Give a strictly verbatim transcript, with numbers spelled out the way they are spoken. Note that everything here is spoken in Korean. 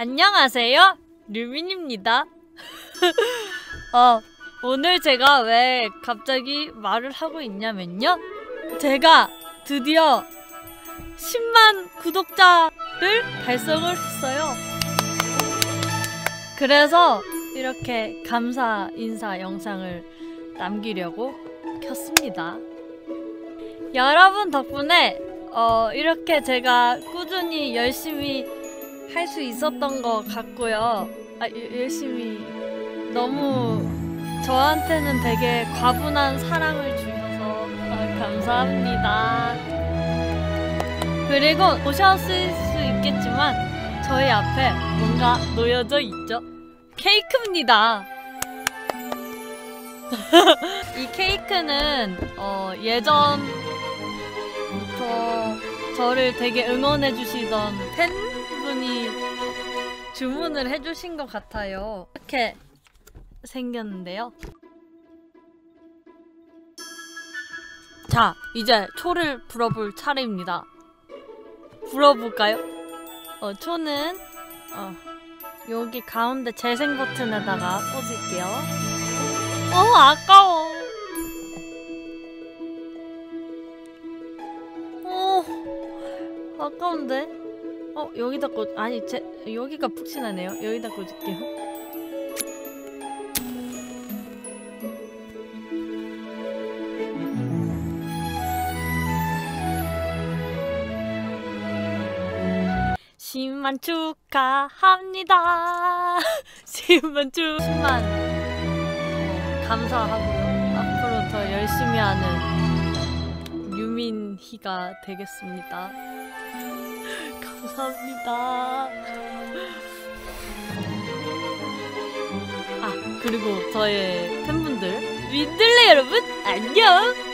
안녕하세요, 류민입니다. 어, 오늘 제가 왜 갑자기 말을 하고 있냐면요, 제가 드디어 십만 구독자를 달성을 했어요. 그래서 이렇게 감사 인사 영상을 남기려고 켰습니다. 여러분 덕분에 어, 이렇게 제가 꾸준히 열심히 할 수 있었던 것 같고요. 아, 열심히 너무 저한테는 되게 과분한 사랑을 주셔서 아, 감사합니다. 그리고 보셨을 수 있겠지만 저희 앞에 뭔가 놓여져 있죠? 케이크입니다. 이 케이크는 어, 예전부터 저를 되게 응원해주시던 팬분이 주문을 해주신 것 같아요. 이렇게 생겼는데요. 자, 이제 초를 불어볼 차례입니다. 불어볼까요? 어, 초는 어, 여기 가운데 재생 버튼에다가 꽂을게요. 어, 아까워. 어, 아까운데? 어, 여기다 꽂, 아니, 제, 여기가 푹신하네요. 여기다 꽂을게요. 십만 축하합니다. 십만 축 십만 어, 감사하고요. 앞으로 더 열심히 하는 유민희가 되겠습니다. 감사합니다. 아, 그리고 저의 팬분들, 민들레 여러분 안녕.